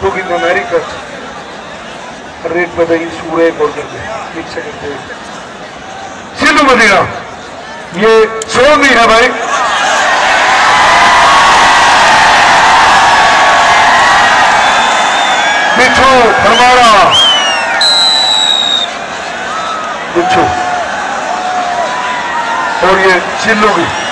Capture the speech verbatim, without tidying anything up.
looking America. Rate बताइए सूर्य border पे एक सेकंड सिद्धू मदीना ये सोनी है भाई बिच्छू हमारा बिच्छू और ये सिल्लू की